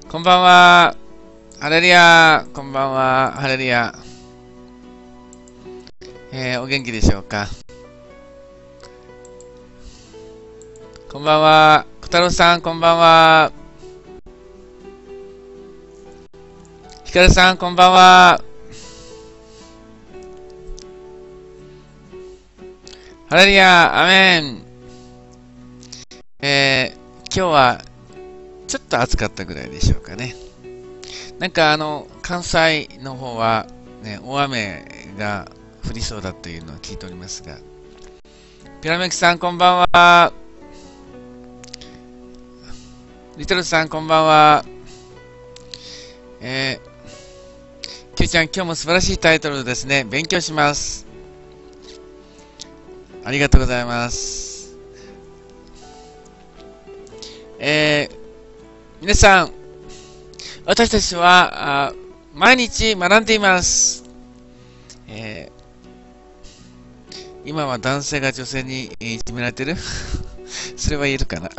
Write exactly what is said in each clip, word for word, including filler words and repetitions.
こんばんは。ハレルヤ。こんばんは。ハレルヤ。えー、お元気でしょうか。こんばんは。小太郎さん、こんばんは。ひかるさん、こんばんは。ハレルヤ。アメン。えー、今日はちょっと暑かったぐらいでしょうかね。なんかあの、関西の方はね、大雨が降りそうだというのを聞いておりますが。ピラメキさん、こんばんは。リトルさん、こんばんは。えー、キューちゃん、今日も素晴らしいタイトルですね。勉強します。ありがとうございます。えー、皆さん、私たちは毎日学んでいます。えー、今は男性が女性にいじめられてるそれは言えるかな、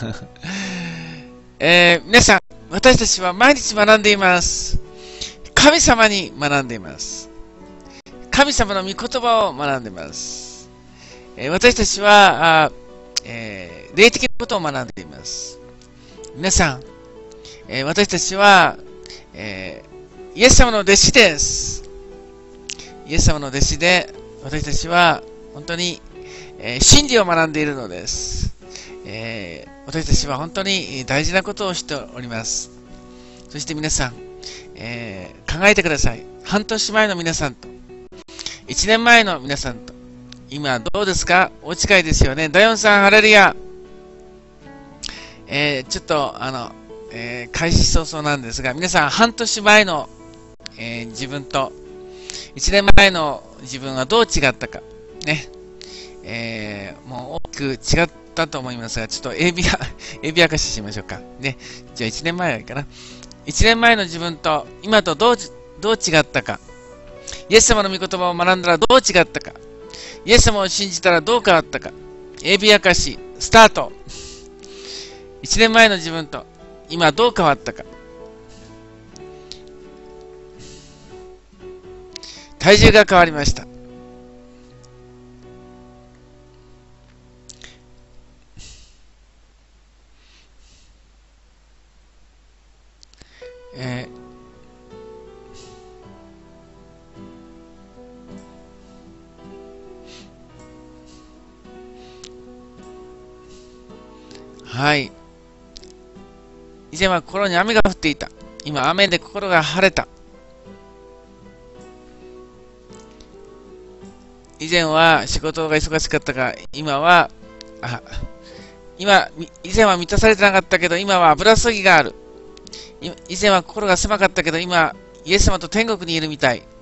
えー、皆さん、私たちは毎日学んでいます。神様に学んでいます。神様の御言葉を学んでいます。えー、私たちはあ、えー、霊的なことを学んでいます。皆さん、えー、私たちは、えー、イエス様の弟子です。イエス様の弟子で、私たちは本当に、えー、真理を学んでいるのです、えー。私たちは本当に大事なことをしております。そして皆さん、えー、考えてください。半年前の皆さんと、一年前の皆さんと、今どうですか？お近いですよね。ダヨンさん、ハレルヤ。えー、ちょっと、あの、えー、開始早々なんですが、皆さん、半年前の、えー、自分と、一年前の自分はどう違ったか、ね、えー、もう大きく違ったと思いますが、ちょっとエビア、エビ明かししましょうか。ね、じゃあ一年前はいいかな。一年前の自分と、今とどう、どう違ったか、イエス様の御言葉を学んだらどう違ったか、イエス様を信じたらどう変わったか、エビ明かし、スタート。一年前の自分と、今どう変わったか。体重が変わりました。えー、はい。以前は心に雨が降っていた。今、雨で心が晴れた。以前は仕事が忙しかったが、今は、あ、今、以前は満たされてなかったけど、今は油注ぎがある。以前は心が狭かったけど、今、イエス様と天国にいるみたい。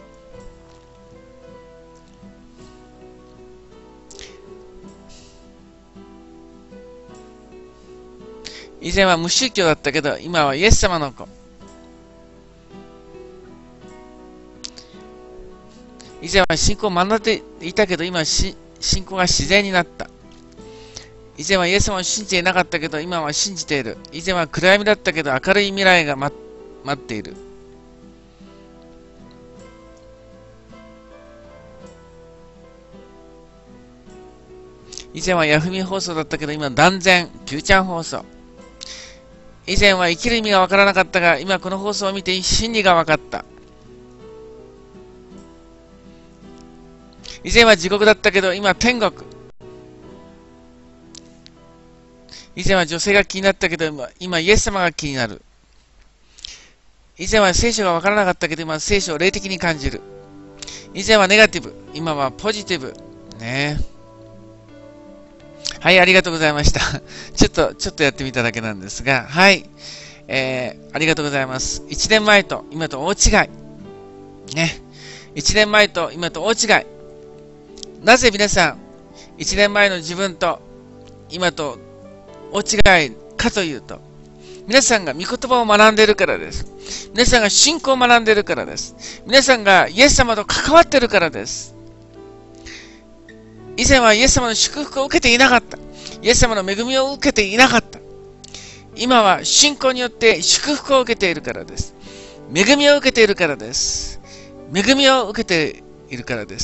以前は無宗教だったけど、今はイエス様の子。以前は信仰を学んでいたけど、今は信仰が自然になった。以前はイエス様を信じていなかったけど、今は信じている。以前は暗闇だったけど、明るい未来が待っている。以前はヤフミ放送だったけど、今は断然、キューちゃん放送。以前は生きる意味がわからなかったが、今この放送を見て真理がわかった。以前は地獄だったけど、今は天国。以前は女性が気になったけど、今、今イエス様が気になる。以前は聖書がわからなかったけど、今聖書を霊的に感じる。以前はネガティブ、今はポジティブ。ねえ。はい、ありがとうございました。ちょっと、ちょっとやってみただけなんですが、はい。えー、ありがとうございます。一年前と今と大違い。ね。一年前と今と大違い。なぜ皆さん、一年前の自分と今と大違いかというと、皆さんが御言葉を学んでいるからです。皆さんが信仰を学んでいるからです。皆さんがイエス様と関わっているからです。以前はイエス様の祝福を受けていなかった。イエス様の恵みを受けていなかった。 今は信仰によって祝福を受けているからです。恵みを受けているからです。恵みを受けているからです。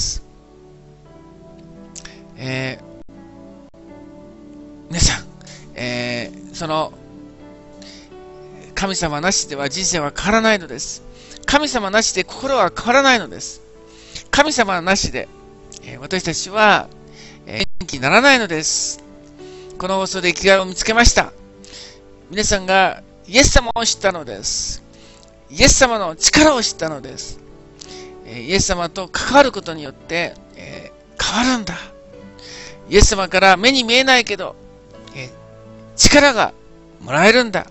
えー、皆さん、えー、その神様なしでは人生は変わらないのです。神様なしで心は変わらないのです。神様なしで、えー、私たちは、えー、元気にならないのです。この放送で生きがいを見つけました。皆さんがイエス様を知ったのです。イエス様の力を知ったのです。えー、イエス様と関わることによって、えー、変わるんだ。イエス様から目に見えないけど、えー、力がもらえるんだ。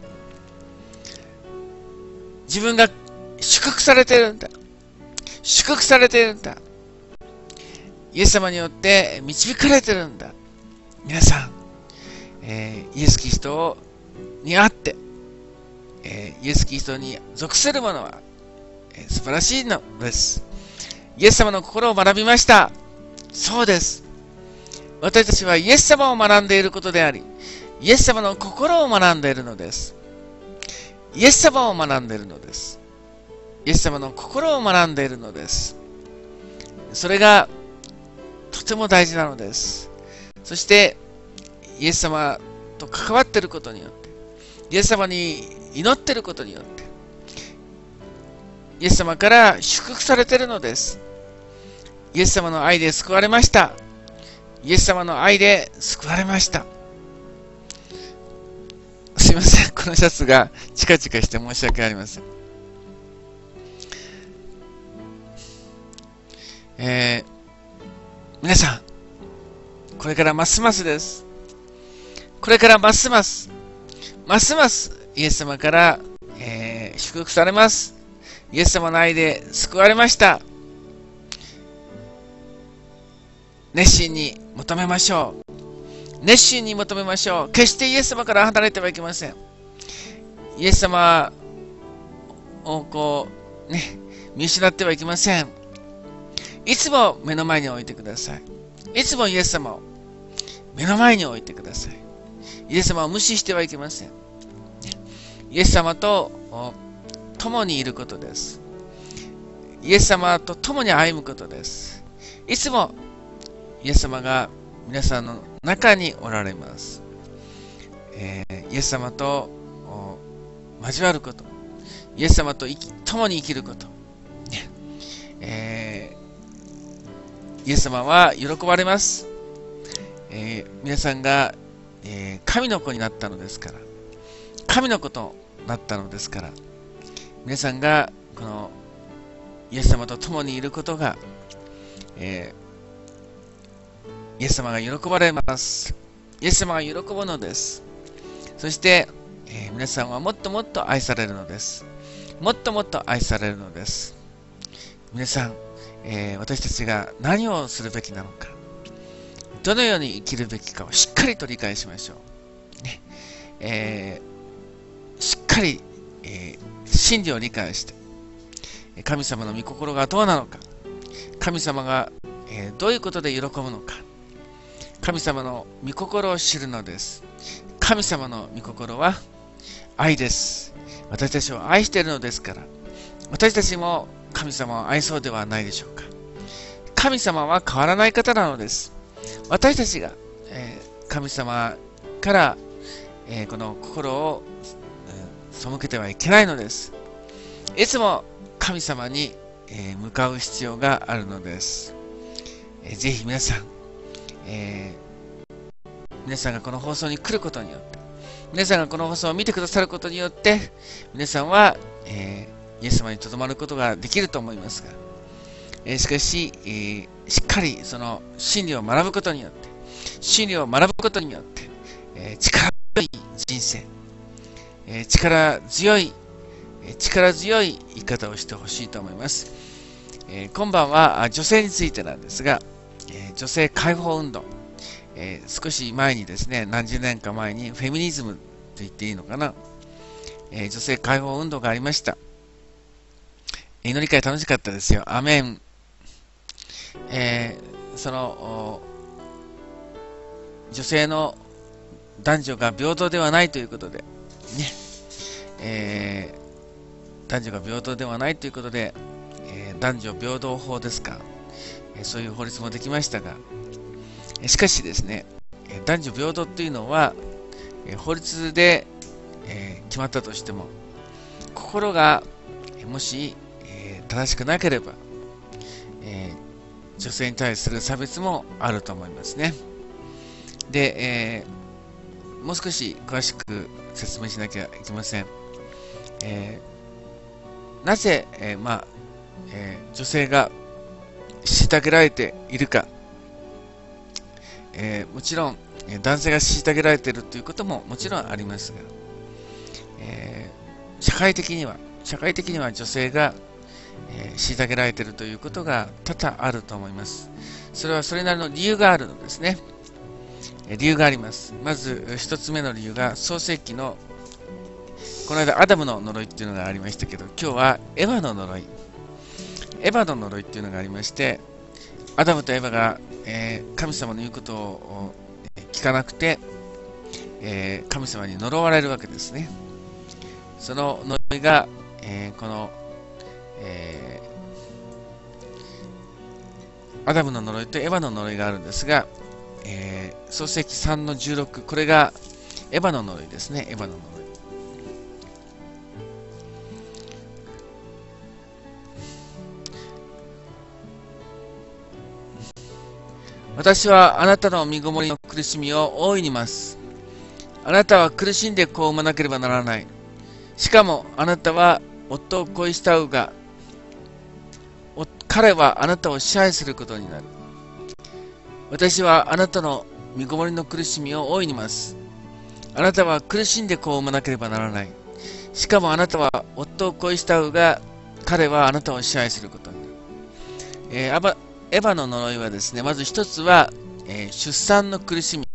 自分が祝福されているんだ。祝福されているんだ。イエス様によって導かれているんだ。皆さん、えー、イエス・キリストにあって、えー、イエス・キリストに属する者は、えー、素晴らしいのです。イエス様の心を学びました。そうです。私たちはイエス様を学んでいることであり、イエス様の心を学んでいるのです。イエス様を学んでいるのです。イエス様の心を学んでいるのです。それがとても大事なのです。そしてイエス様と関わっていることによって、イエス様に祈っていることによって、イエス様から祝福されているのです。イエス様の愛で救われました。イエス様の愛で救われました。すいません、このシャツがチカチカして申し訳ありません。えー、皆さん、これからますますです。これからますます、ますますイエス様から、えー、祝福されます。イエス様の愛で救われました。熱心に求めましょう。熱心に求めましょう。決してイエス様から離れてはいけません。イエス様をこう、ね、見失ってはいけません。いつも目の前に置いてください。いつもイエス様を目の前に置いてください。イエス様を無視してはいけません。イエス様と共にいることです。イエス様と共に歩むことです。いつもイエス様が皆さんの中におられます。えー、イエス様と交わること、イエス様と共に生きること、ねえー、イエス様は喜ばれます。えー、皆さんが、えー、神の子になったのですから、神の子となったのですから、皆さんがこのイエス様と共にいることが、えー、イエス様が喜ばれます。イエス様が喜ぶのです。そして、えー、皆さんはもっともっと愛されるのです。もっともっと愛されるのです。皆さん、えー、私たちが何をするべきなのか、どのように生きるべきかをしっかりと理解しましょう。ねえー、しっかり、えー、真理を理解して、神様の御心がどうなのか、神様が、えー、どういうことで喜ぶのか、神様の御心を知るのです。神様の御心は愛です。私たちを愛しているのですから、私たちも神様を愛そうではないでしょうか。神様は変わらない方なのです。私たちが、えー、神様から、えー、この心を、えー、背けてはいけないのです。いつも神様に、えー、向かう必要があるのです。えー、ぜひ皆さん、えー、皆さんがこの放送に来ることによって、皆さんがこの放送を見てくださることによって、皆さんは、えー、イエス様にとどまることができると思いますが、えー、しかし、えー、しっかりその真理を学ぶことによって、真理を学ぶことによって、えー、力強い人生、えー、力強い、えー、力強い生き方をしてほしいと思います。えー、今晩は女性についてなんですが、えー、女性解放運動、えー、少し前にですね、何十年か前にフェミニズムと言っていいのかな、えー、女性解放運動がありました。祈り会楽しかったですよ。アメン。えー、その女性の男女が平等ではないということで、 ね、えー、男女が平等ではないということで、えー、男女平等法ですか、えー、そういう法律もできましたが、しかしですね、男女平等というのは、法律で決まったとしても、心がもし正しくなければ、女性に対する差別もあると思いますね。で、もう少し詳しく説明しなきゃいけません。なぜ、まあ、女性が虐げられているか。えー、もちろん男性が虐げられているということももちろんありますが、えー、社会的には社会的には女性が、えー、虐げられているということが多々あると思います。それはそれなりの理由があるのですね。えー、理由があります。まず一つ目の理由が創世記のこの間アダムの呪いっていうのがありましたけど、今日はエヴァの呪いエヴァの呪いっていうのがありまして、アダムとエヴァが、えー、神様の言うことを聞かなくて、えー、神様に呪われるわけですね。その呪いが、えー、この、えー、アダムの呪いとエヴァの呪いがあるんですが、えー、創世記さんのじゅうろく、これがエヴァの呪いですね。エヴァの呪い。私はあなたの身ごもりの苦しみを大いに増す。あなたは苦しんで子を産まなければならない。しかもあなたは夫を恋したうが、彼はあなたを支配することになる。私はあなたの身ごもりの苦しみを大いに増す。あなたは苦しんで子を産まなければならない。しかもあなたは夫を恋したうが、彼はあなたを支配することになる。えー、アバエヴァの呪いはですね、まず一つは、えー、出産の苦しみ、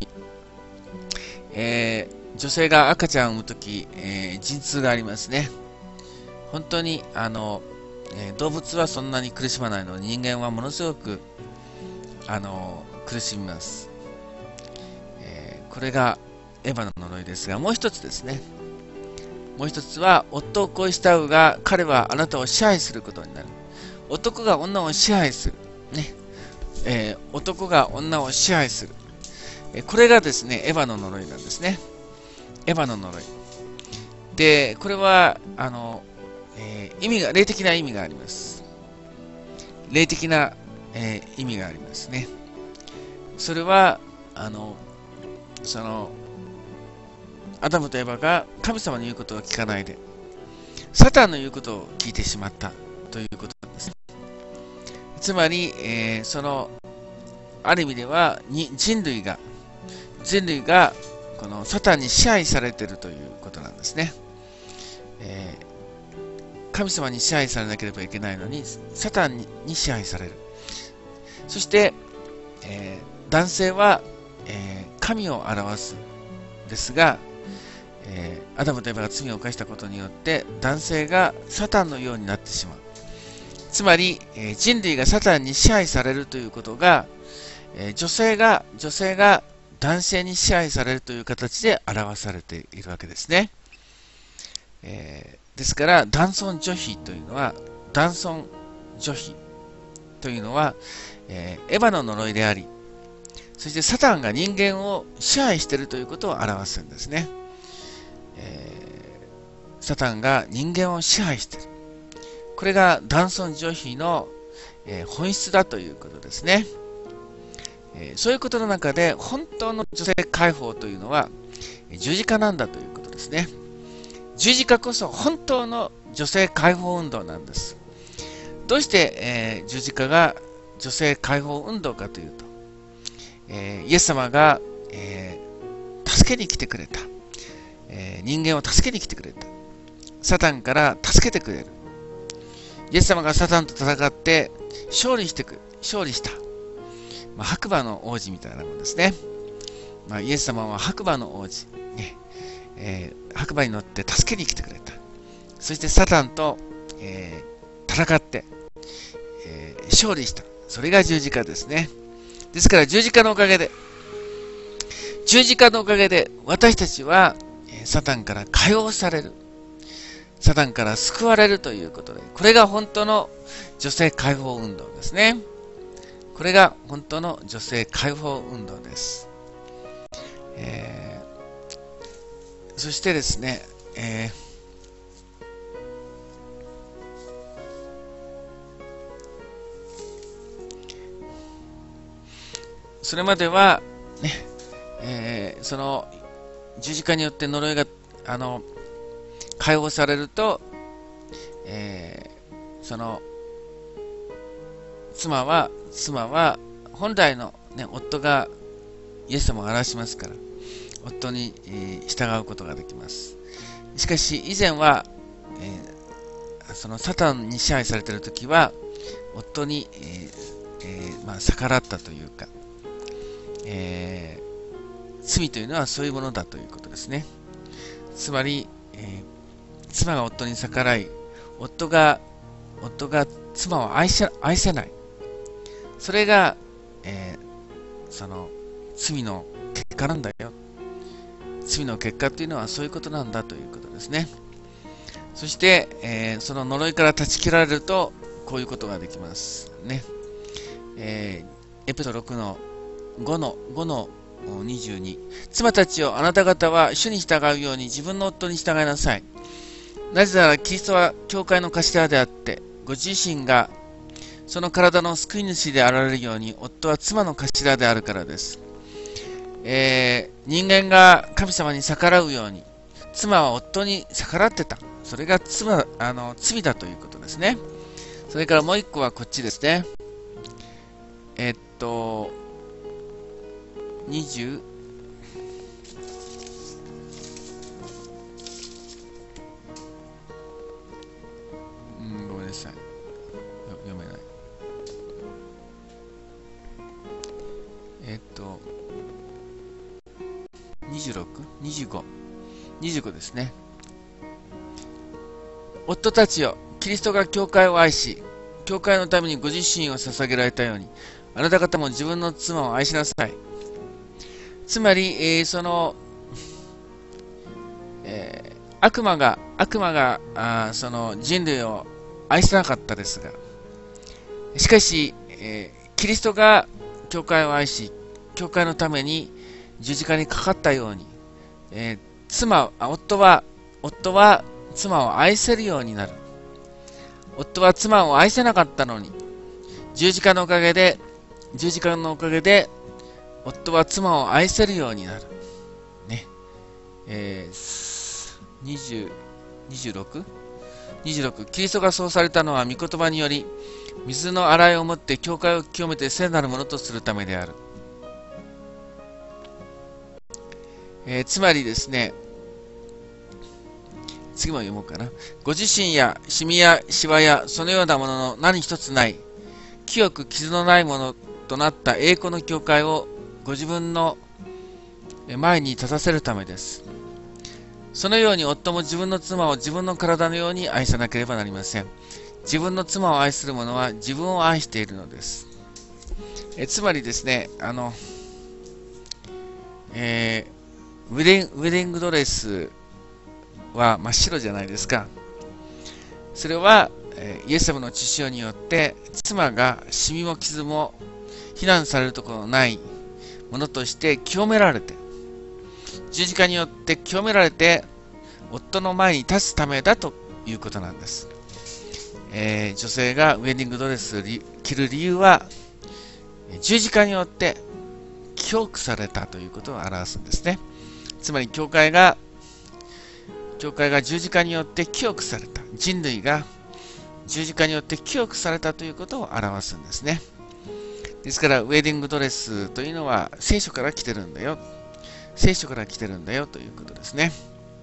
えー、女性が赤ちゃんを産むとき、えー、陣痛がありますね。本当にあの、えー、動物はそんなに苦しまないのに、人間はものすごくあの苦しみます、えー。これがエヴァの呪いですが、もう一つですね。もう一つは、夫を恋したうが、彼はあなたを支配することになる。男が女を支配する。ねえー、男が女を支配する、えー、これがですねエヴァの呪いなんですね。エヴァの呪いで、これはあの、えー、意味が霊的な意味があります。霊的な、えー、意味がありますね。それはあのそのアダムとエヴァが神様の言うことを聞かないでサタンの言うことを聞いてしまったということです。つまり、えー、そのある意味ではに人類が人類がこのサタンに支配されているということなんですね。えー、神様に支配されなければいけないのにサタンに支配される。そして、えー、男性は、えー、神を表すですが、えー、アダムとエヴァが罪を犯したことによって男性がサタンのようになってしまう。つまり、えー、人類がサタンに支配されるということが、えー、女性が女性が男性に支配されるという形で表されているわけですね。えー、ですから男尊女卑というのは男尊女卑というのは、えー、エヴァの呪いであり、そしてサタンが人間を支配しているということを表すんですね。えー、サタンが人間を支配している。これが男尊女卑の、えー、本質だということですね。えー、そういうことの中で本当の女性解放というのは十字架なんだということですね。十字架こそ本当の女性解放運動なんです。どうして、えー、十字架が女性解放運動かというと、えー、イエス様が、えー、助けに来てくれた、えー、人間を助けに来てくれた。サタンから助けてくれる。イエス様がサタンと戦って勝利してく勝利した、まあ、白馬の王子みたいなものですね。まあ、イエス様は白馬の王子、ねえー、白馬に乗って助けに来てくれた。そしてサタンと、えー、戦って、えー、勝利した。それが十字架ですね。ですから十字架のおかげで十字架のおかげで私たちは、えサタンから解放される。サタンから救われるということで、これが本当の女性解放運動ですね。これが本当の女性解放運動です。えー、そしてですね、えーそれまでは、ねえー、その十字架によって呪いがあの解放されると、えー、その妻は妻は本来の、ね、夫がイエス様を表しますから、夫に、えー、従うことができます。しかし以前は、えー、そのサタンに支配されているときは夫に、えーえーまあ、逆らったというか、えー、罪というのはそういうものだということですね。つまり、えー、妻が夫に逆らい、夫が夫が妻を愛せ、愛せない。それが、えー、その罪の結果なんだよ。罪の結果というのはそういうことなんだということですね。そして、えー、その呪いから断ち切られるとこういうことができますね。えー、エペソろくのごのごのにじゅうに、妻たちよ、あなた方は主に従うように自分の夫に従いなさい。なぜならキリストは教会の頭であって、ご自身がその体の救い主であられるように、夫は妻の頭であるからです。えー、人間が神様に逆らうように、妻は夫に逆らってた。それが妻あの罪だということですね。それからもう一個はこっちですね。えっと、にじゅう、うん、ごめんなさい。読めない。えっと、にじゅうろく、にじゅうご、にじゅうごですね。夫たちよ、キリストが教会を愛し、教会のためにご自身を捧げられたように、あなた方も自分の妻を愛しなさい。つまり、えー、その、えー、悪魔が、悪魔があその人類を愛せなかったですが、しかし、えー、キリストが教会を愛し、教会のために十字架にかかったように、えー、妻、夫は、夫は妻を愛せるようになる。夫は妻を愛せなかったのに、十字架のおかげで、十字架のおかげで、夫は妻を愛せるようになる。ね。えー、にじゅう、にじゅうろく? にじゅうろく、キリストがそうされたのは御言葉により、水の洗いをもって教会を清めて聖なるものとするためである。えー、つまりですね、次も読もうかな。ご自身やシミやシワやそのようなものの何一つない、清く傷のないものとなった栄光の教会をご自分の前に立たせるためです。そのように夫も自分の妻を自分の体のように愛さなければなりません。自分の妻を愛する者は自分を愛しているのです。えつまりですね、あの、えー、ウェディング、ウェディングドレスは真っ白じゃないですか。それは、えー、イエス様の血潮によって妻がシミも傷も非難されるところのないものとして清められて、十字架によって清められて夫の前に立つためだということなんです。えー、女性がウェディングドレスを着る理由は十字架によって清くされたということを表すんですね。つまり教会が教会が十字架によって清くされた、人類が十字架によって清くされたということを表すんですね。ですからウェディングドレスというのは聖書から来てるんだよ、聖書から来てるんだよということですね。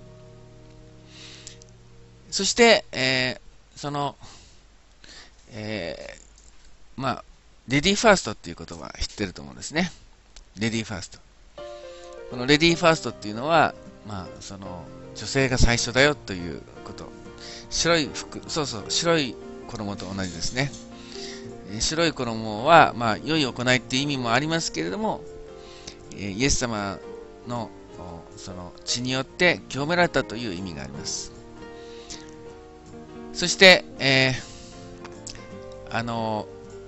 そして、えー、その、えー、まあレディーファーストっていう言葉知ってると思うんですね。レディーファースト。このレディーファーストっていうのは、まあその女性が最初だよということ。白い服、そうそう、白い衣と同じですね。白い衣は、まあ、良い行いっていう意味もありますけれども、イエス様のその血によって清められたという意味があります。そして、えー、あの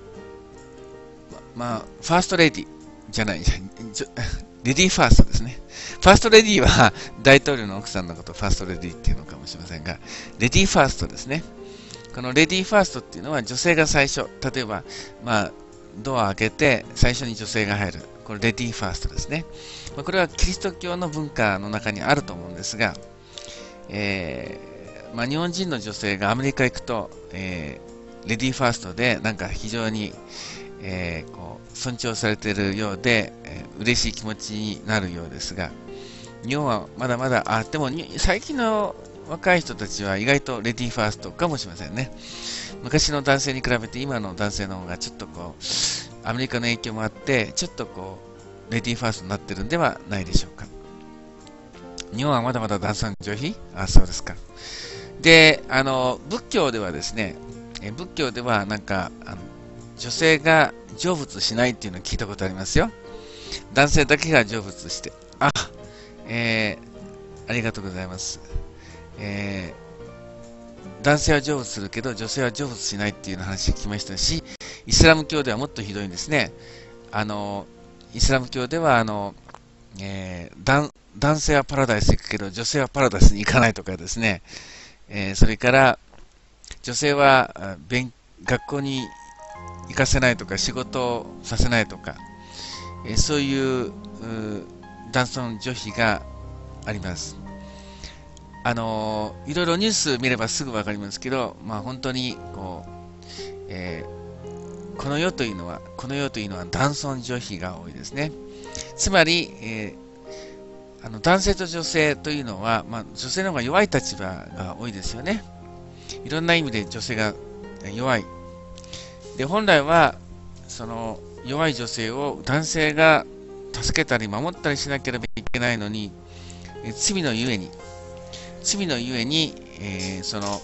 まあファーストレディじゃないレディーファーストですね。ファーストレディーは大統領の奥さんのことをファーストレディーっていうのかもしれませんが、レディーファーストですね。このレディーファーストっていうのは女性が最初、例えば、まあ、ドアを開けて最初に女性が入る。これレディーファーストですね。まあ、これはキリスト教の文化の中にあると思うんですが、えーまあ、日本人の女性がアメリカ行くと、えー、レディーファーストでなんか非常に、えー、こう尊重されているようで、えー、嬉しい気持ちになるようですが、日本はまだまだ、あ、でも最近の若い人たちは意外とレディーファーストかもしれませんね。昔の男性に比べて今の男性の方がちょっとこう、アメリカの影響もあって、ちょっとこう、レディーファーストになってるんではないでしょうか。日本はまだまだ男尊女卑？あ、そうですか。で、あの、仏教ではですね、え仏教ではなんか、あの女性が成仏しないっていうのを聞いたことありますよ。男性だけが成仏して。あ、えー、ありがとうございます。えー、男性は成仏するけど女性は成仏しないっていう話を聞きましたし、イスラム教ではもっとひどいんですね。あの、イスラム教では、あの、えー、男性はパラダイス行くけど女性はパラダイスに行かないとかですね、えー、それから女性は勉学校に行かせないとか仕事をさせないとか、えー、そういう、う男尊女卑があります。あのー、いろいろニュース見ればすぐわかりますけど、まあ本当にこう、えー、この世というのはこの世というのは男尊女卑が多いですね。つまり、えー、あの男性と女性というのは、まあ、女性の方が弱い立場が多いですよね。いろんな意味で女性が弱い。で、本来はその弱い女性を男性が助けたり守ったりしなければいけないのに、え罪のゆえに罪のゆえに、えー、その、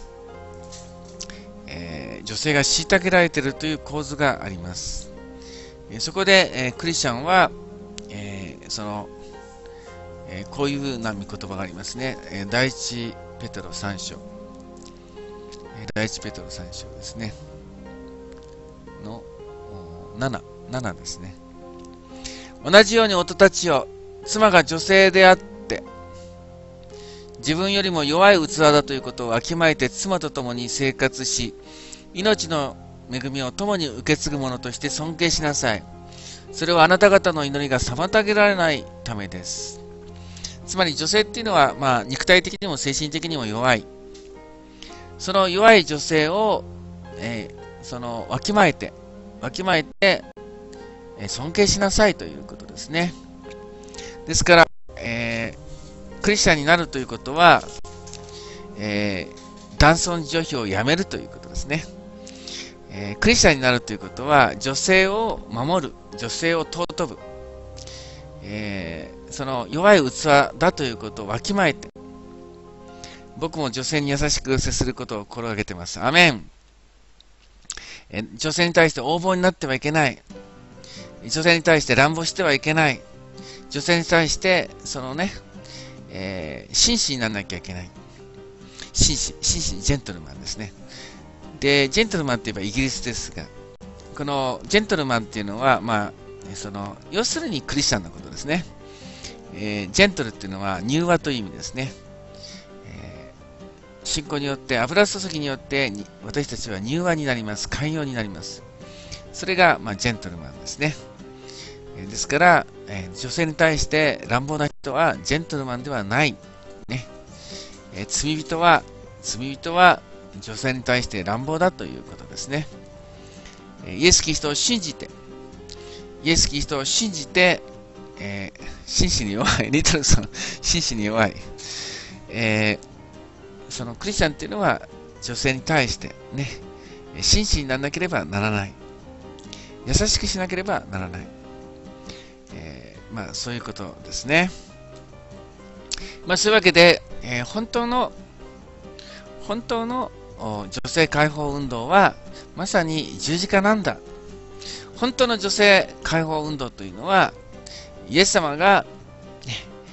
えー、女性が虐げられているという構図があります。えー、そこで、えー、クリスチャンは、えー、その、えー、こういうふうな見言葉がありますね。えー、第一ペテロさん章、えー、第一ペテロさん章ですね。のなな、ななですね。同じように夫たちよ、妻が女性であって自分よりも弱い器だということをわきまえて妻と共に生活し、命の恵みを共に受け継ぐ者として尊敬しなさい。それはあなた方の祈りが妨げられないためです。つまり女性っていうのは、まあ、肉体的にも精神的にも弱い。その弱い女性を、えー、そのわきまえて、わきまえて、えー、尊敬しなさいということですね。ですから、えークリスチャンになるということは、えー、男尊女卑をやめるということですね、えー。クリスチャンになるということは、女性を守る、女性を尊ぶ、えー、その弱い器だということをわきまえて、僕も女性に優しく接することを心がけています。アメン。えー、女性に対して横暴になってはいけない。女性に対して乱暴してはいけない。女性に対して、そのね、えー、紳士にならなきゃいけない。紳士、紳士、ジェントルマンですね。で、ジェントルマンといえばイギリスですが、このジェントルマンっていうのは、まあ、その、要するにクリスチャンのことですね。えー、ジェントルっていうのは柔和という意味ですね。えー、信仰によって、油注ぎによって私たちは柔和になります。寛容になります。それが、まあ、ジェントルマンですね。ですから、えー、女性に対して乱暴な人はジェントルマンではない。ねえー、罪人は、罪人は女性に対して乱暴だということですね。えー、イエス・キリストを信じて、イエス・キリストを信じて、えー、真摯に弱い、リトルさん、真摯に弱い、えー、そのクリスチャンっていうのは女性に対してね、真摯にならなければならない。優しくしなければならない。えー、まあそういうことですね。まあそういうわけで、えー、本当の本当の女性解放運動はまさに十字架なんだ。本当の女性解放運動というのはイエス様が、ねえ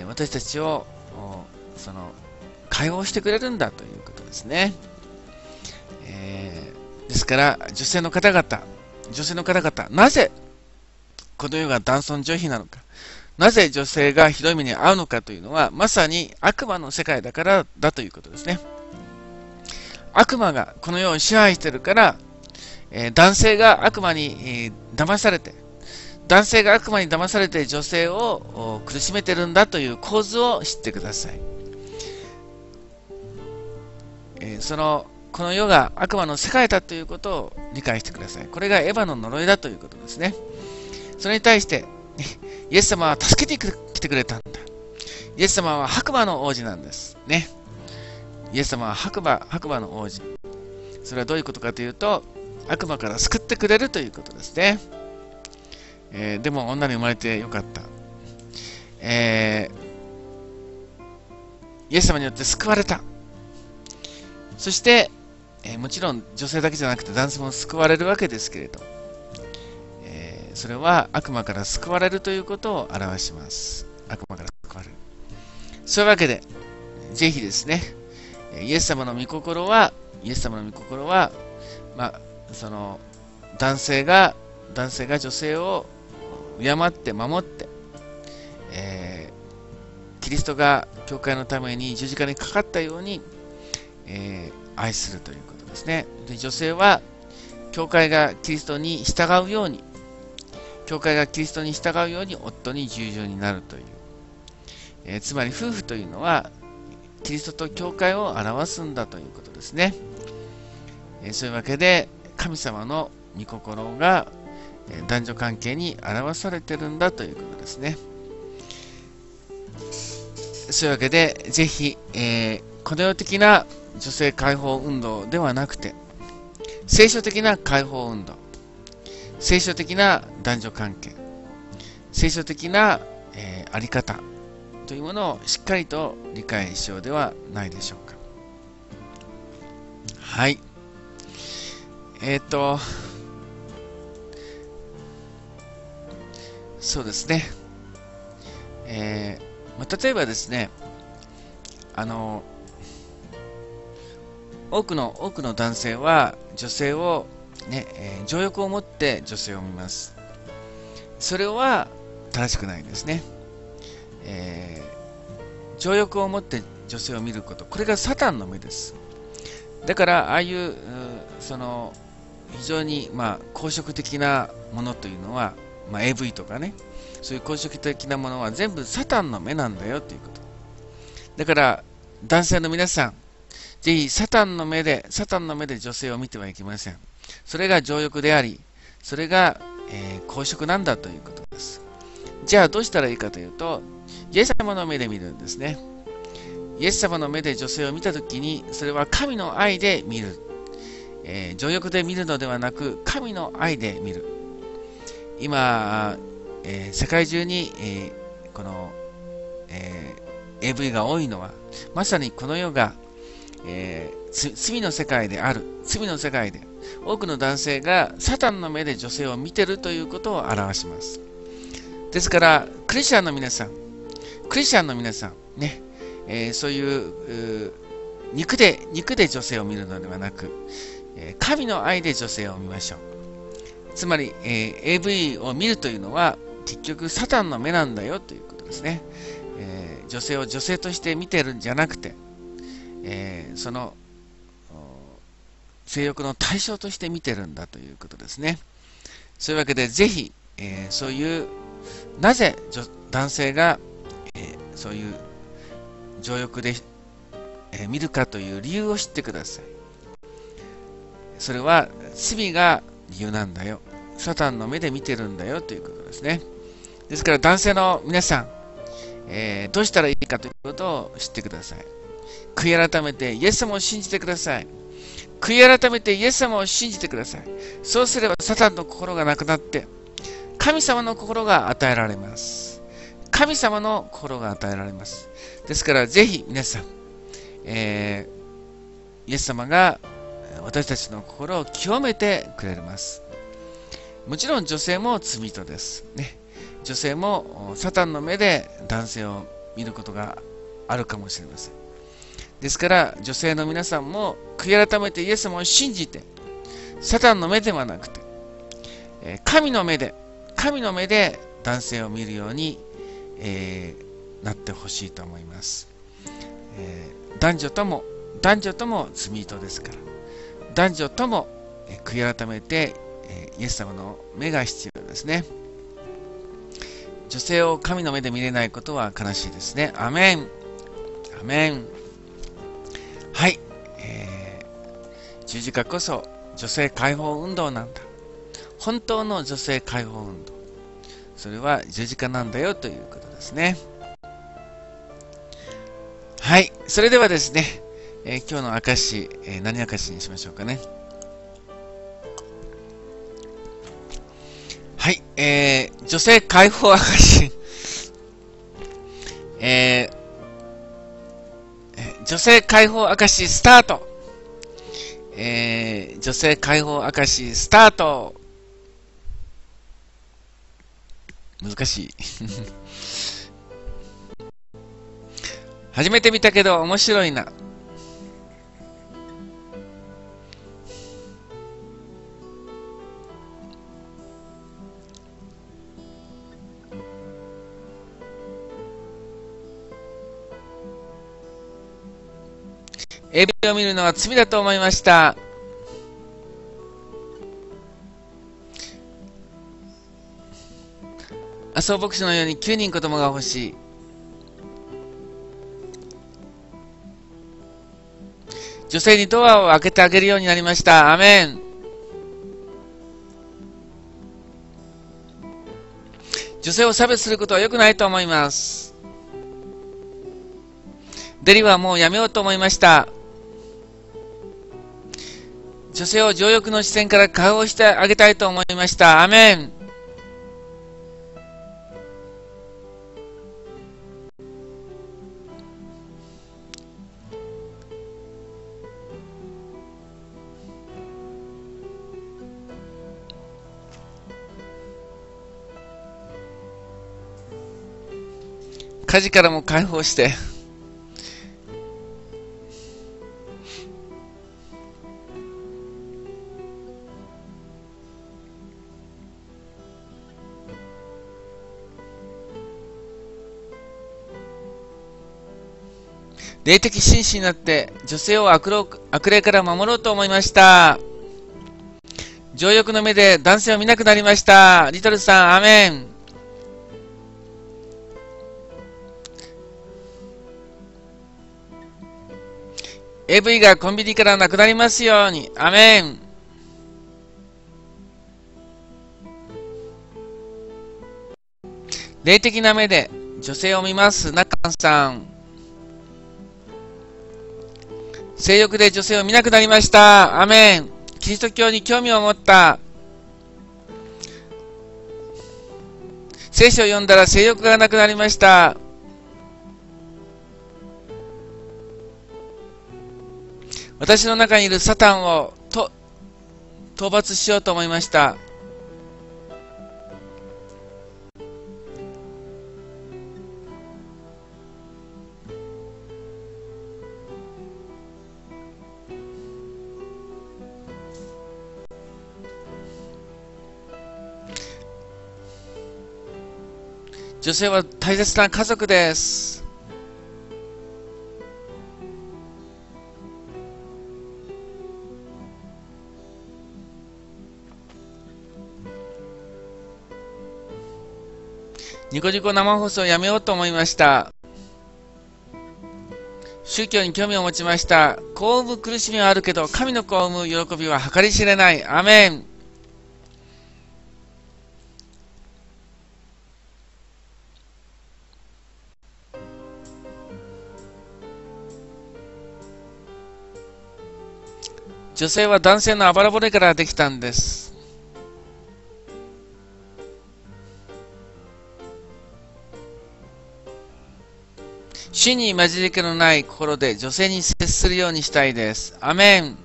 えー、私たちをその解放してくれるんだということですね。えー、ですから女性の方々、女性の方々、なぜこの世が男尊女卑なのか、なぜ女性がひどい目に遭うのかというのは、まさに悪魔の世界だからだということですね。悪魔がこの世を支配しているから、えー、男性が悪魔に、えー、騙されて、男性が悪魔に騙されて女性を苦しめてるんだという構図を知ってください。えー、そのこの世が悪魔の世界だということを理解してください。これがエヴァの呪いだということですね。それに対して、イエス様は助けてきてくれたんだ。イエス様は白馬の王子なんですね。イエス様は白馬、白馬の王子。それはどういうことかというと、悪魔から救ってくれるということですね。えー、でも女に生まれてよかった。えー、イエス様によって救われた。そして、えー、もちろん女性だけじゃなくて男性も救われるわけですけれど、えー、それは悪魔から救われるということを表します。悪魔から救われる。そういうわけで、ぜひですね、イエス様の御心は、イエス様の御心は、まあ、その、男性が、男性が女性を敬って守って、えー、キリストが教会のために十字架にかかったように、えー、愛するということですね。で、女性は、教会がキリストに従うように、教会がキリストに従うように夫に従順になるという。えー、つまり夫婦というのは、キリストと教会を表すんだということですね。えー、そういうわけで、神様の御心が、えー、男女関係に表されてるんだということですね。そういうわけで、ぜひ、えー、この世的な女性解放運動ではなくて、聖書的な解放運動、聖書的な男女関係、聖書的な、えー、あり方というものをしっかりと理解しようではないでしょうか。はい。えっと、そうですね。えーまあ、例えばですね、あの、多くの、多くの男性は女性を、ね、えー、情欲を持って女性を見ます。それは正しくないんですね。えー、情欲を持って女性を見ること、これがサタンの目です。だから、ああいう、その、非常に、まあ、公職的なものというのは、まあ、エーブイ とかね、そういう公職的なものは全部サタンの目なんだよということ。だから、男性の皆さん、ぜひサタンの目で、サタンの目で女性を見てはいけません。それが情欲であり、それが、えー、公職なんだということです。じゃあどうしたらいいかというと、イエス様の目で見るんですね。イエス様の目で女性を見たときに、それは神の愛で見る。えー、情欲で見るのではなく、神の愛で見る。今、えー、世界中に、えー、この、えー、エーブイ が多いのは、まさにこの世が、えー、罪の世界である。罪の世界で、多くの男性がサタンの目で女性を見ているということを表します。ですから、クリスチャンの皆さん、クリスチャンの皆さん、ね、えー、そういう、う肉で、肉で女性を見るのではなく、えー、神の愛で女性を見ましょう。つまり、えー、エーブイ を見るというのは、結局サタンの目なんだよということですね。えー、女性を女性として見てるんじゃなくて、えー、その性欲の対象として見てるんだということですね。そういうわけで、ぜひ、えー、そういう、なぜ男性が、えー、そういう情欲で、えー、見るかという理由を知ってください。それは罪が理由なんだよ。サタンの目で見てるんだよということですね。ですから男性の皆さん、えー、どうしたらいいかということを知ってください。悔い改めてイエス様を信じてください。悔い改めてイエス様を信じてください。そうすればサタンの心がなくなって、神様の心が与えられます。神様の心が与えられます。ですからぜひ皆さん、えー、イエス様が私たちの心を清めてくれます。もちろん女性も罪人です。ね、女性もサタンの目で男性を見ることがあるかもしれません。ですから女性の皆さんも悔い改めてイエス様を信じて、サタンの目ではなくて神の目で神の目で男性を見るように、えー、なってほしいと思います。えー、男女とも男女とも罪人ですから、男女とも悔い改めてイエス様の目が必要ですね。女性を神の目で見れないことは悲しいですね。アメンアメン。はい、えー、十字架こそ女性解放運動なんだ。本当の女性解放運動、それは十字架なんだよということですね。はい、それではですね、えー、今日の証、えー、何証にしましょうかね。はい、えー、女性解放証、えー、女性解放証スタート。えー、女性解放証スタート。難しい。初めて見たけど面白いな。エービー を見るのは罪だと思いました。麻生牧師のようにきゅうにん子供が欲しい。女性にドアを開けてあげるようになりました。アメン。女性を差別することは良くないと思います。デリはもうやめようと思いました。女性を情欲の視線から解放してあげたいと思いました。アメン。火事からも解放して。霊的紳士になって女性を悪霊、悪霊から守ろうと思いました。情欲の目で男性を見なくなりました。リトルさん、アメン。エーブイ がコンビニからなくなりますように。アメン。霊的な目で女性を見ます。中さん。性欲で女性を見なくなりました。アメン。キリスト教に興味を持った。聖書を読んだら性欲がなくなりました。私の中にいるサタンをと討伐しようと思いました。女性は大切な家族です。ニコニコ生放送をやめようと思いました。宗教に興味を持ちました。幸運苦しみはあるけど、神の幸運喜びは計り知れない。アメン。女性は男性のあばら骨からできたんです。主に混じり気のない心で女性に接するようにしたいです。アメン。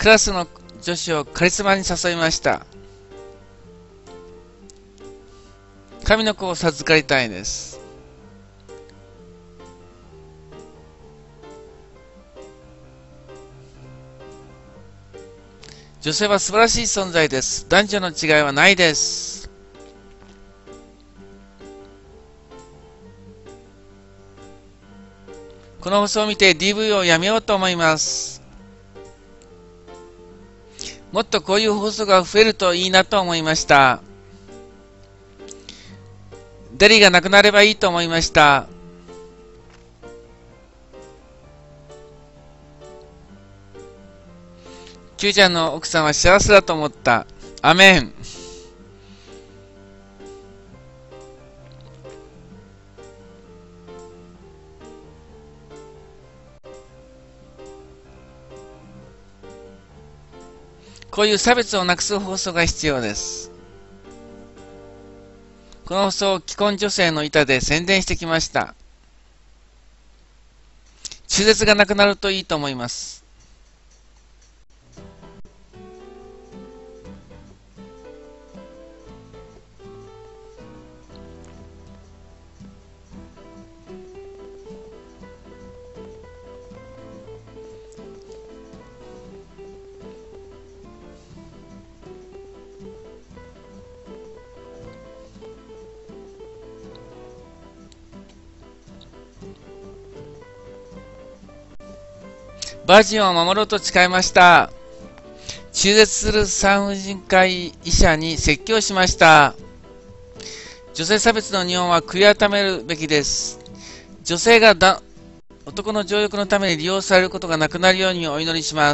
クラスの女子をカリスマに誘いました。神の子を授かりたいです。女性は素晴らしい存在です。男女の違いはないです。この放送を見て ディーブイ をやめようと思います。もっとこういう放送が増えるといいなと思いました。デリがなくなればいいと思いました。キューちゃんの奥さんは幸せだと思った。アメン。こういう差別をなくす放送が必要です。この放送を既婚女性の板で宣伝してきました。中絶がなくなるといいと思います。バージンを守ろうと誓いました。中絶する産婦人科医者に説教しました。女性差別の日本は悔い改めるべきです。女性がだ男の情欲のために利用されることがなくなるようにお祈りします。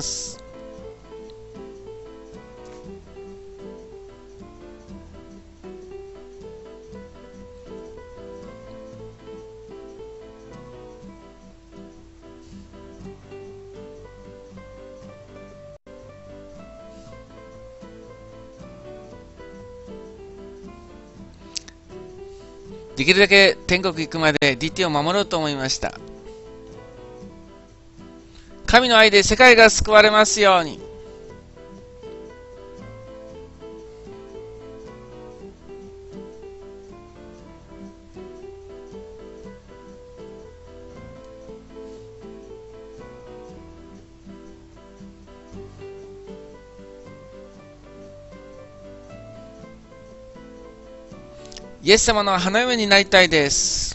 できるだけ天国行くまで ディーティー を守ろうと思いました。神の愛で世界が救われますように。イエス様の花嫁になりたいです。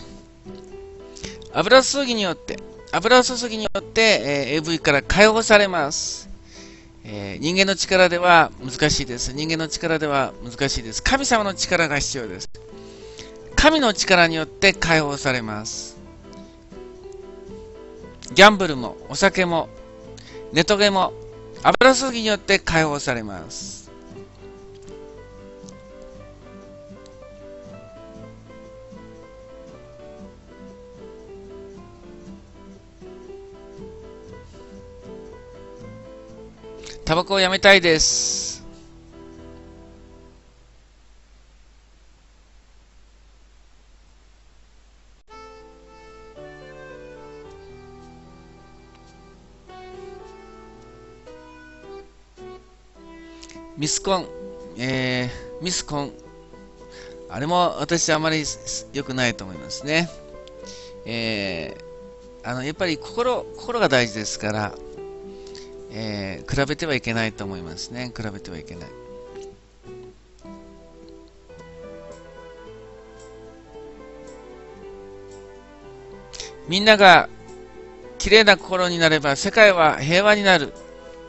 油注ぎによって、油注ぎによって、えー、エーブイ から解放されます、えー。人間の力では難しいです。人間の力では難しいです。神様の力が必要です。神の力によって解放されます。ギャンブルも、お酒も、ネトゲも、油注ぎによって解放されます。タバコをやめたいです。ミスコン、えー、ミスコン、あれも私あまり良くないと思いますね。えー、あのやっぱり心、心が大事ですから、えー、比べてはいけないと思いますね。比べてはいけない。みんなが綺麗な心になれば世界は平和になる。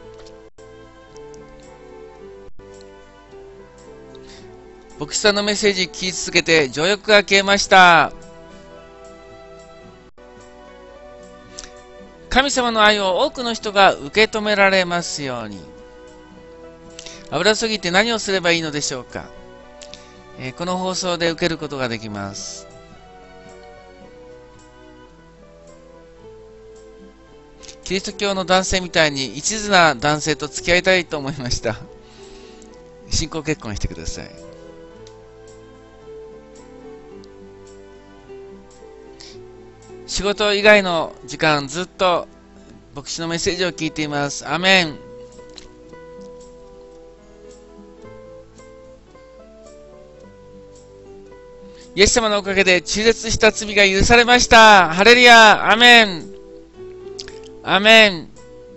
牧師さんのメッセージ聞き続けて情欲が消えました。神様の愛を多くの人が受け止められますように。油注ぎって何をすればいいのでしょうか。えー、この放送で受けることができます。キリスト教の男性みたいに一途な男性と付き合いたいと思いました。新婚結婚してください。仕事以外の時間ずっと牧師のメッセージを聞いています。アメン。 イエス様のおかげで中絶した罪が許されました。ハレルヤ、アメン。アメン。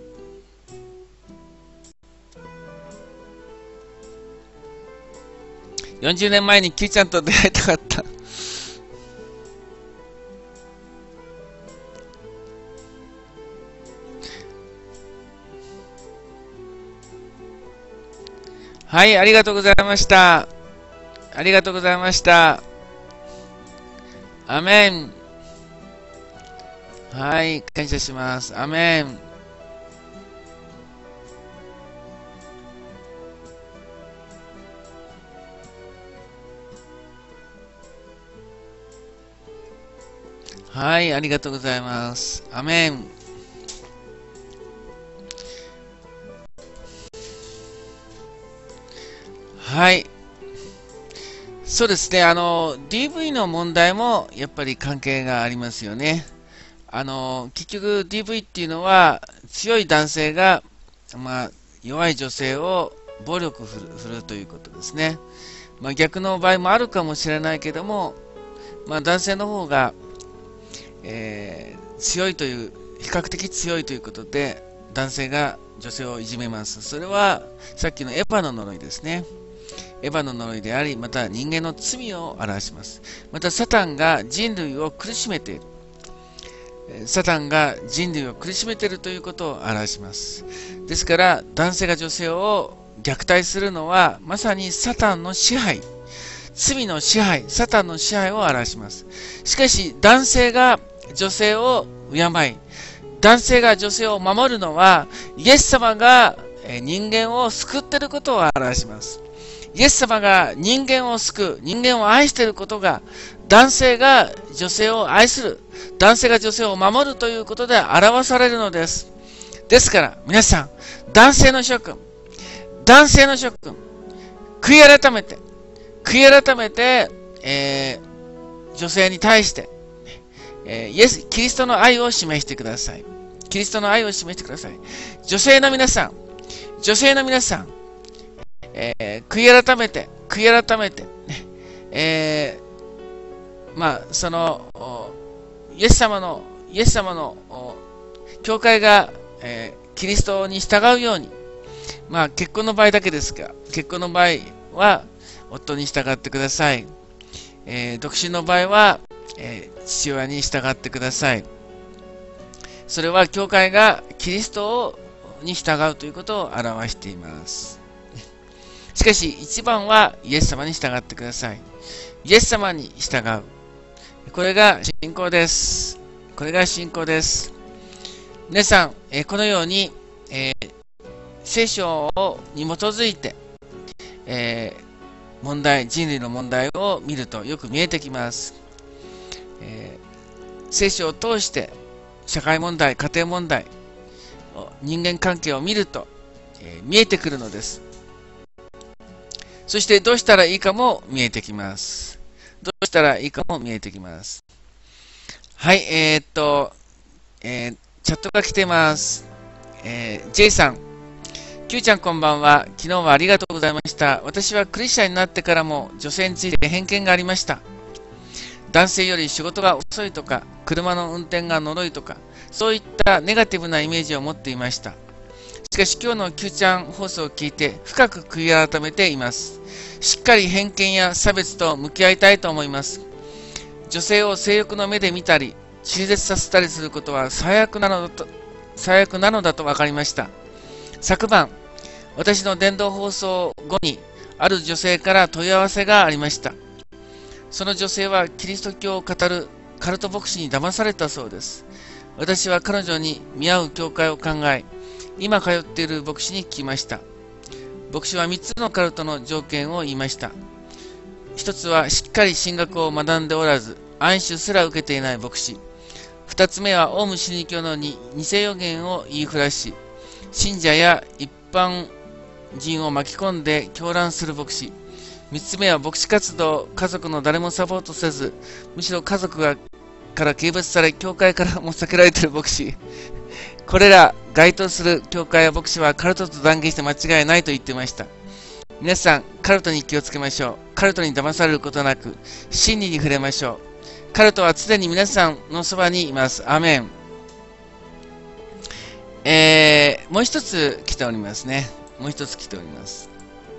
よんじゅうねんまえにキューちゃんと出会いたかった。はい、ありがとうございました。ありがとうございました。アメン。はい、感謝します。アメン。はい、ありがとうございます。アメン。はい。そうですね、あの、ディーブイ の問題もやっぱり関係がありますよね。あの、結局 ディーブイ っていうのは強い男性が、まあ、弱い女性を暴力振る、振るということですね。まあ、逆の場合もあるかもしれないけども、まあ、男性の方が、えー、強いという、比較的強いということで、男性が女性をいじめます。それはさっきのエヴァの呪いですね。エヴァの呪いであり、また人間の罪を表します。またサタンが人類を苦しめている。サタンが人類を苦しめているということを表します。ですから、男性が女性を虐待するのは、まさにサタンの支配、罪の支配、サタンの支配を表します。しかし、男性が女性を敬い、男性が女性を守るのは、イエス様が人間を救っていることを表します。イエス様が人間を救う、人間を愛していることが、男性が女性を愛する、男性が女性を守るということで表されるのです。ですから、皆さん、男性の諸君、男性の諸君、悔い改めて、悔い改めて、えー、女性に対して、えー、イエス、キリストの愛を示してください。キリストの愛を示してください。女性の皆さん、女性の皆さん、えー、悔い改めて、悔い改めて、えー、まあ、その、イエス様の、イエス様の、教会が、えー、キリストに従うように、まあ、結婚の場合だけですが、結婚の場合は、夫に従ってください。えー、独身の場合は、えー、父親に従ってください。それは、教会がキリストに従うということを表しています。しかし、一番はイエス様に従ってください。イエス様に従う。これが信仰です。これが信仰です。皆さん、えこのように、えー、聖書に基づいて、えー、問題、人類の問題を見るとよく見えてきます。えー、聖書を通して、社会問題、家庭問題、人間関係を見ると、えー、見えてくるのです。そしてどうしたらいいかも見えてきます。どうしたらいいかも見えてきます。はい、えー、っと、えー、チャットが来てます。えー、J さん、Q ちゃんこんばんは。昨日はありがとうございました。私はクリスチャンになってからも女性について偏見がありました。男性より仕事が遅いとか、車の運転が呪いとか、そういったネガティブなイメージを持っていました。しかし今日の Q ちゃん放送を聞いて深く悔い改めています。しっかり偏見や差別と向き合いたいと思います。女性を性欲の目で見たり、中絶させたりすることは最悪なのだと、最悪なのだと分かりました。昨晩、私の伝道放送後にある女性から問い合わせがありました。その女性はキリスト教を語るカルト牧師に騙されたそうです。私は彼女に見合う教会を考え、今通っている牧師に聞きました。牧師はみっつのカルトの条件を言いました。ひとつはしっかり神学を学んでおらず、暗守すら受けていない牧師。ふたつめはオウム真理教のに偽予言を言いふらし、信者や一般人を巻き込んで狂乱する牧師。みっつめは牧師活動、家族の誰もサポートせず、むしろ家族がから軽蔑され、教会からも避けられている牧師。これら該当する教会や牧師はカルトと断言して間違いないと言っていました。皆さん、カルトに気をつけましょう。 カルトに騙されることなく、真理に触れましょう。カルトは常に皆さんのそばにいます。アメン。えー、もう一つ来ておりますね。もう一つ来ております。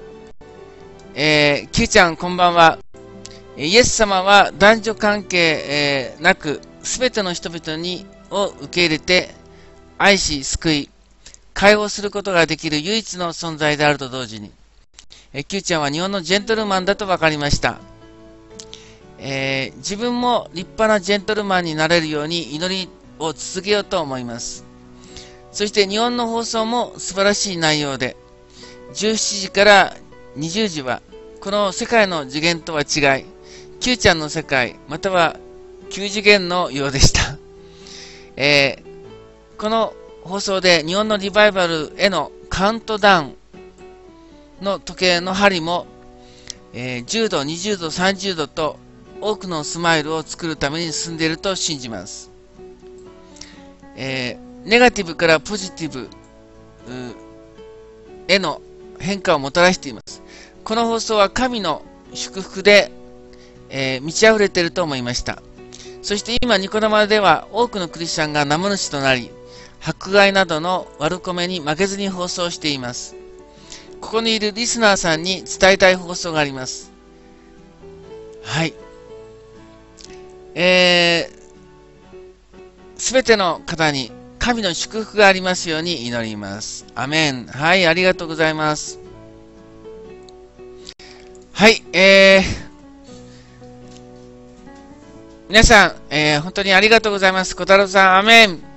えー、キューちゃん、こんばんは。イエス様は男女関係、えー、なく、すべての人々にを受け入れて、愛し、救い、解放することができる唯一の存在であると同時に、えー、キューちゃんは日本のジェントルマンだと分かりました。えー、自分も立派なジェントルマンになれるように祈りを続けようと思います。そして日本の放送も素晴らしい内容で、じゅうしちじからにじゅうじは、この世界の次元とは違い、キューちゃんの世界、またはきゅう次元のようでした。えー、この放送で日本のリバイバルへのカウントダウンの時計の針も、えー、じゅうど、にじゅうど、さんじゅうどと多くのスマイルを作るために進んでいると信じます。えー、ネガティブからポジティブへの変化をもたらしています。この放送は神の祝福で、えー、満ち溢れていると思いました。そして今ニコ生では多くのクリスチャンが名主となり、迫害などの悪コメに負けずに放送しています。ここにいるリスナーさんに伝えたい放送があります。はい。えー、すべての方に神の祝福がありますように祈ります。アメン。はい、ありがとうございます。はい、えー、皆さん、えー、本当にありがとうございます。小太郎さん、アメン。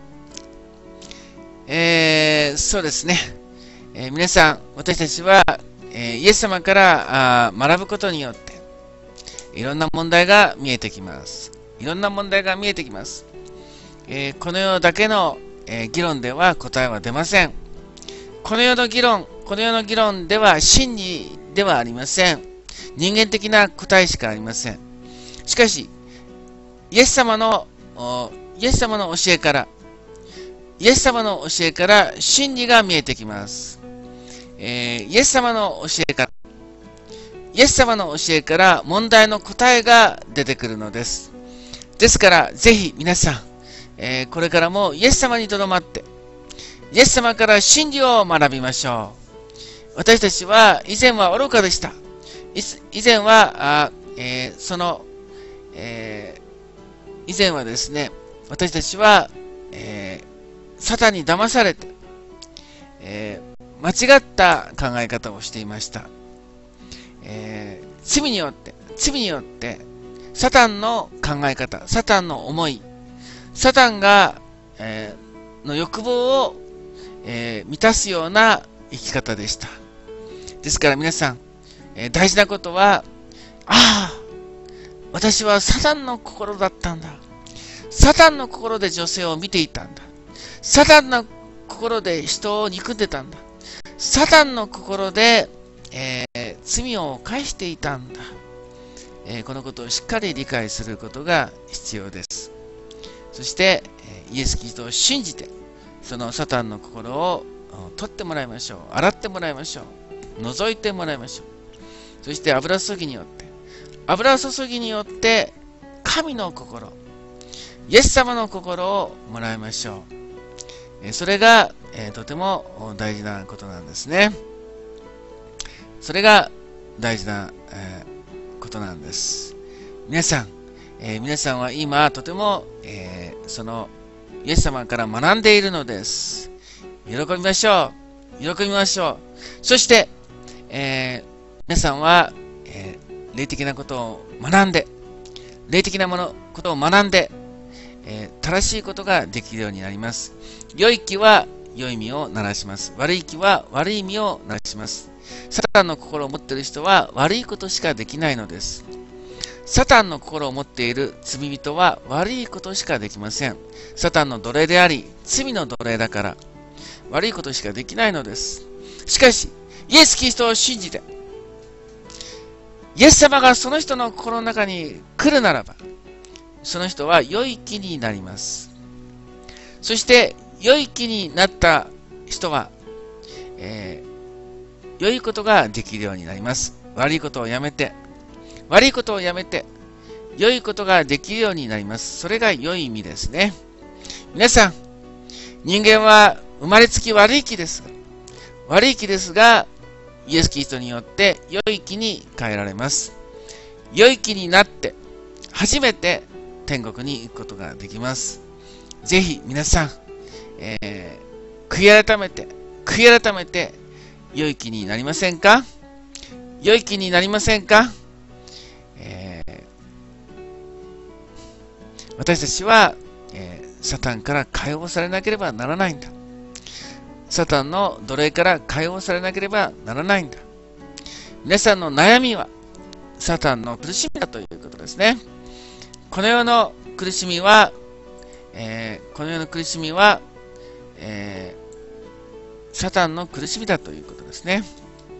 えー、そうですね。えー、皆さん、私たちは、えー、イエス様からあ学ぶことによって、いろんな問題が見えてきます。いろんな問題が見えてきます。えー、この世だけの、えー、議論では答えは出ません。この世の議論、この世の議論では真理ではありません。人間的な答えしかありません。しかし、イエス様の、イエス様の教えから、イエス様の教えから真理が見えてきます。えー、イエス様の教えから、イエス様の教えから問題の答えが出てくるのです。ですから、ぜひ皆さん、えー、これからもイエス様にとどまって、イエス様から真理を学びましょう。私たちは以前は愚かでした。以前は、あえー、その、えー以前はですね、私たちは、えー、サタンに騙されて、えー、間違った考え方をしていました。えー、罪によって、罪によって、サタンの考え方、サタンの思い、サタンが、えー、の欲望を、えー、満たすような生き方でした。ですから皆さん、えー、大事なことは、ああ私はサタンの心だったんだ。サタンの心で女性を見ていたんだ。サタンの心で人を憎んでたんだ。サタンの心で、えー、罪を犯していたんだ、えー。このことをしっかり理解することが必要です。そして、イエス・キリストを信じて、そのサタンの心を取ってもらいましょう。洗ってもらいましょう。除いてもらいましょう。そして油注ぎによって、油注ぎによって神の心、イエス様の心をもらいましょう。それが、えー、とても大事なことなんですね。それが大事な、えー、ことなんです。皆さん、えー、皆さんは今とても、えー、そのイエス様から学んでいるのです。喜びましょう。喜びましょう。そして、えー、皆さんは、えー、霊的なことを学んで、霊的なもの、ことを学んで、えー、正しいことができるようになります。良い気は良い実をならします。悪い気は悪い実をならします。サタンの心を持っている人は悪いことしかできないのです。サタンの心を持っている罪人は悪いことしかできません。サタンの奴隷であり、罪の奴隷だから、悪いことしかできないのです。しかし、イエス・キリストを信じて、イエス様がその人の心の中に来るならば、その人は良い気になります。そして、良い気になった人は、えー、良いことができるようになります。悪いことをやめて、 悪いことをやめて、良いことができるようになります。それが良い意味ですね。皆さん、人間は生まれつき悪い気です。悪い気ですが、イエス・キリストによって良い気に変えられます。良い気になって、初めて天国に行くことができます。ぜひ皆さん、えー、悔い改めて、悔い改めて、良い気になりませんか？良い気になりませんか？えー、私たちは、えー、サタンから解放されなければならないんだ。サタンの奴隷から解放されなければならないんだ。皆さんの悩みはサタンの苦しみだということですね。この世の苦しみは、えー、この世の苦しみは、えー、サタンの苦しみだということですね。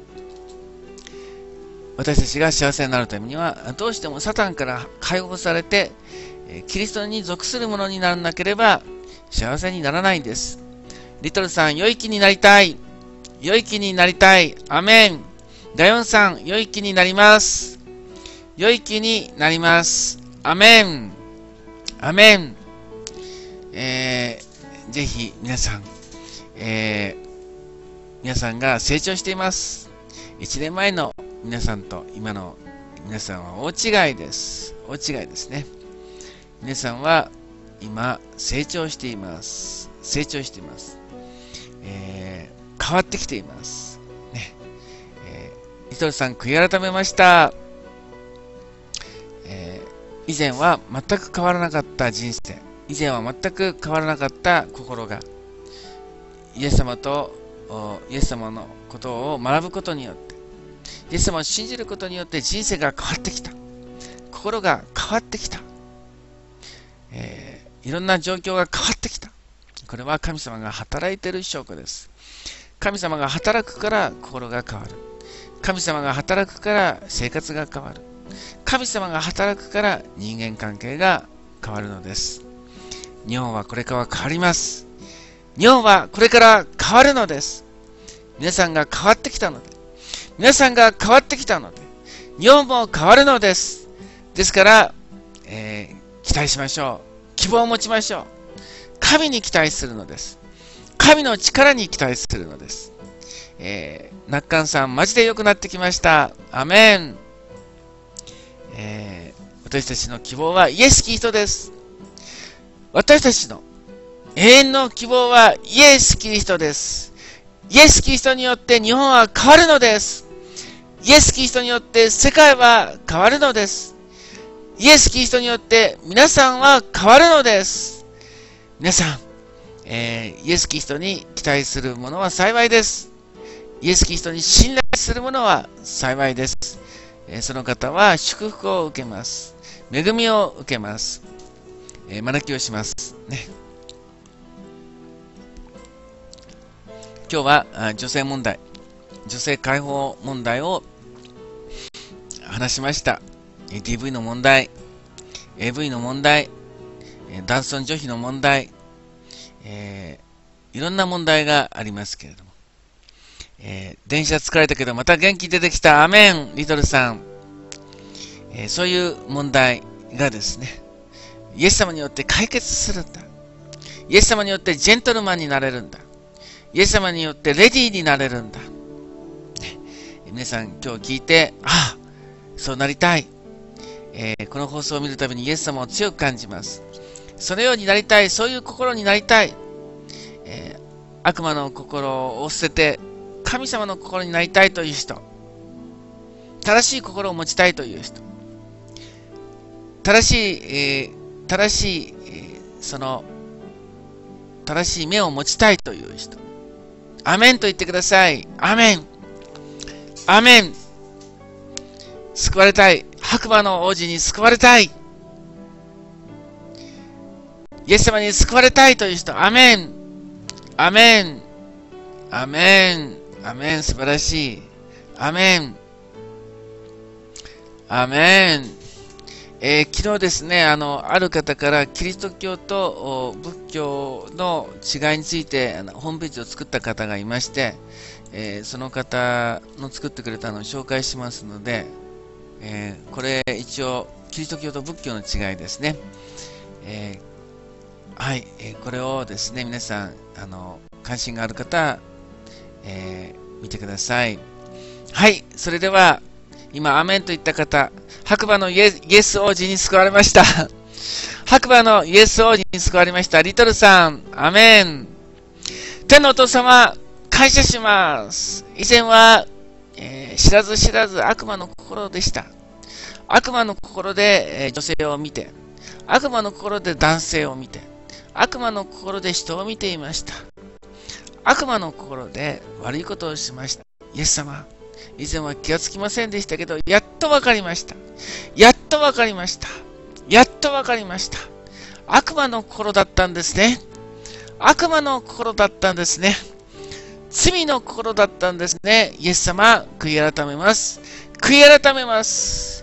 私たちが幸せになるためには、どうしてもサタンから解放されて、キリストに属するものにならなければ幸せにならないんです。リトルさん、良い気になりたい。良い気になりたい。アメン。ダヨンさん、良い気になります。良い気になります。アメン。アメン。えー、ぜひ皆さん、えー、皆さんが成長しています。一年前の皆さんと今の皆さんは大違いです。大違いですね。皆さんは今成長しています。成長しています。えー、変わってきています。ね。えー、リトルさん、悔い改めました。えー、以前は全く変わらなかった人生。以前は全く変わらなかった心が、イエス様と、イエス様のことを学ぶことによって、イエス様を信じることによって人生が変わってきた。心が変わってきた。えー、いろんな状況が変わってきた。これは神様が働いている証拠です。神様が働くから心が変わる。神様が働くから生活が変わる。神様が働くから人間関係が変わるのです。日本はこれから変わります。日本はこれから変わるのです。皆さんが変わってきたので、皆さんが変わってきたので、日本も変わるのです。ですから、えー、期待しましょう。希望を持ちましょう。神に期待するのです。神の力に期待するのです。えー、ナッカンさん、マジで良くなってきました。アメン。えー、私たちの希望はイエス・キリストです。私たちの永遠の希望はイエス・キリストです。イエス・キリストによって日本は変わるのです。イエス・キリストによって世界は変わるのです。イエス・キリストによって皆さんは変わるのです。皆さん、えー、イエス・キリストに期待する者は幸いです。イエス・キリストに信頼する者は幸いです。えー、その方は祝福を受けます。恵みを受けます。えー、学きをします。ね。今日は女性問題、女性解放問題を話しました。ディーブイ の問題、エーブイ の問題、男尊女卑の問題、えー、いろんな問題がありますけれども、えー、電車疲れたけどまた元気出てきた。アメン。リトルさん、えー、そういう問題がですね、イエス様によって解決するんだ。イエス様によってジェントルマンになれるんだ。イエス様によってレディーになれるんだ。ね、皆さん今日聞いて、ああ、そうなりたい。えー、この放送を見るたびにイエス様を強く感じます。そのようになりたい。そういう心になりたい。えー、悪魔の心を捨てて神様の心になりたいという人。正しい心を持ちたいという人。正しい、えー、正しい、えー、その、正しい目を持ちたいという人。アメンと言ってください。アメン。アメン。救われたい。白馬の王子に救われたい。イエス様に救われたいという人。アメン。アメン。アメン。アメン。素晴らしい。アメン。アメン。えー、昨日ですね、あの、ある方からキリスト教と仏教の違いについてあのホームページを作った方がいまして、えー、その方の作ってくれたのを紹介しますので、えー、これれ一応、キリスト教と仏教の違いですね。えー、はい、えー、これをですね、皆さん、あの、関心がある方、えー、見てください。はい、それでは、今、アメンと言った方、白馬のイエス、イエス王子に救われました。白馬のイエス王子に救われました。リトルさん、アメン。天のお父様、感謝します。以前は、えー、知らず知らず悪魔の心でした。悪魔の心で、えー、女性を見て、悪魔の心で男性を見て、悪魔の心で人を見ていました。悪魔の心で悪いことをしました。イエス様、以前は気がつきませんでしたけど、やっとわかりました。やっとわかりました。やっとわかりました。悪魔の心だったんですね。悪魔の心だったんですね。罪の心だったんですね。イエス様、悔い改めます。悔い改めます。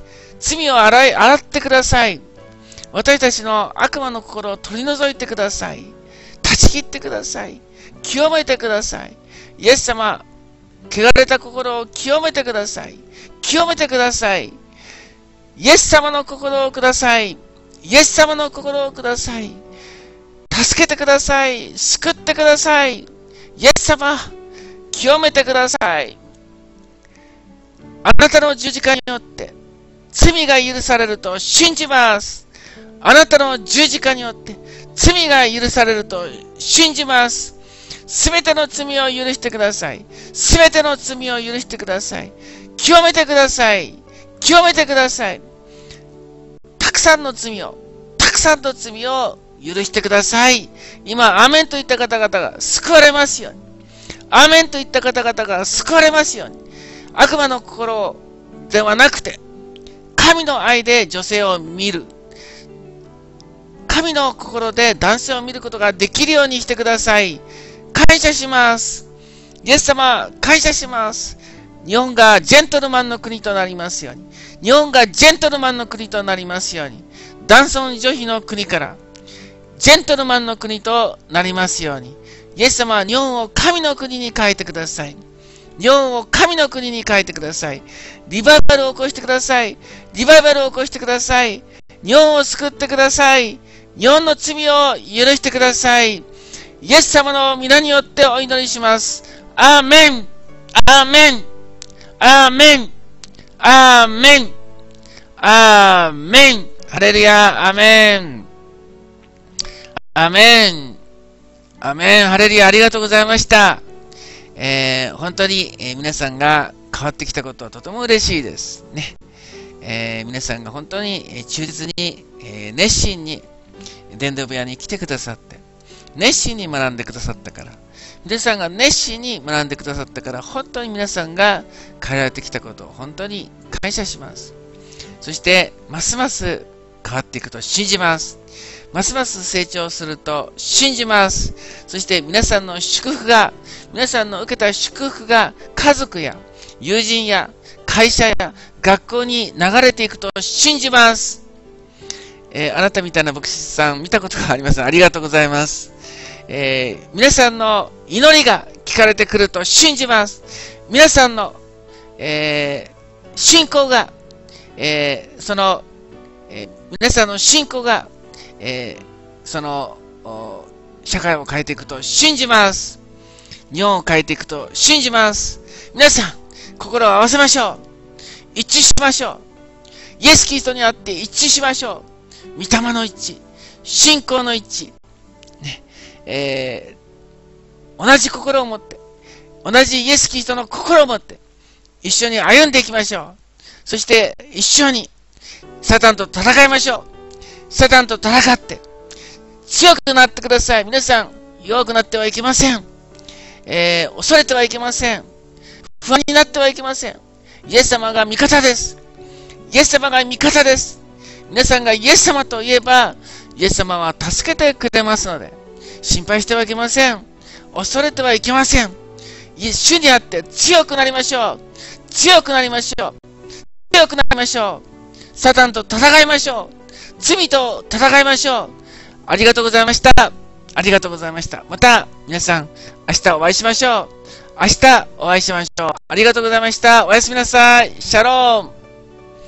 罪を洗い、洗ってください。私たちの悪魔の心を取り除いてください。断ち切ってください。清めてください。イエス様、汚れた心を清めてください。清めてください。イエス様の心をください。イエス様の心をください。助けてください。救ってください。イエス様、清めてください。あなたの十字架によって罪が許されると信じます。あなたの十字架によって罪が許されると信じます。すべての罪を許してください。すべての罪を許してください。清めてください。清めてください。たくさんの罪を、たくさんの罪を許してください。今、アメンといった方々が救われますように。アメンといった方々が救われますように。悪魔の心ではなくて、神の愛で女性を見る。神の心で男性を見ることができるようにしてください。感謝します。イエス様、感謝します。日本がジェントルマンの国となりますように。日本がジェントルマンの国となりますように。男尊女卑の国から、ジェントルマンの国となりますように。イエス様は日本を神の国に変えてください。日本を神の国に変えてください。リバイバルを起こしてください。リバイバルを起こしてください。日本を救ってください。日本の罪を許してください。イエス様の皆によってお祈りします。アーメン。アーメン。アーメン。アーメン。アーメン。ハレルヤ。アーメン。アーメン。アーメン。ハレルヤ。ありがとうございました。えー、本当に、えー、皆さんが変わってきたことはとても嬉しいですね。えー、皆さんが本当に忠実に、えー、熱心に伝道部屋に来てくださって、熱心に学んでくださったから、皆さんが熱心に学んでくださったから、本当に皆さんが変えられてきたことを本当に感謝します。そして、ますます変わっていくと信じます。ますます成長すると信じます。そして皆さんの祝福が、皆さんの受けた祝福が家族や友人や会社や学校に流れていくと信じます。えー、あなたみたいな牧師さん見たことがありません。ありがとうございます。えー、皆さんの祈りが聞かれてくると信じます。皆さんの、えー、信仰が、えー、その、えー、皆さんの信仰が、えー、その社会を変えていくと信じます。日本を変えていくと信じます。皆さん、心を合わせましょう。一致しましょう。イエス・キリストにあって一致しましょう。御霊の一致、信仰の一致、ねえー、同じ心を持って、同じイエス・キリストの心を持って、一緒に歩んでいきましょう。そして一緒にサタンと戦いましょう。サタンと戦って強くなってください。皆さん、弱くなってはいけません。えー、恐れてはいけません。不安になってはいけません。イエス様が味方です。イエス様が味方です。皆さんがイエス様といえば、イエス様は助けてくれますので、心配してはいけません。恐れてはいけません。主にあって強くなりましょう。強くなりましょう。強くなりましょう。サタンと戦いましょう。罪と戦いましょう。ありがとうございました。ありがとうございました。また皆さん、明日お会いしましょう。明日お会いしましょう。ありがとうございました。おやすみなさい。シャローン。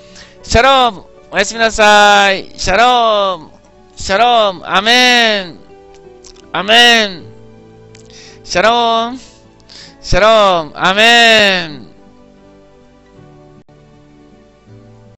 シャローム。おやすみなさい。シャローム。シャローム。アメン。アメン。シャローム。シャローム。アメン。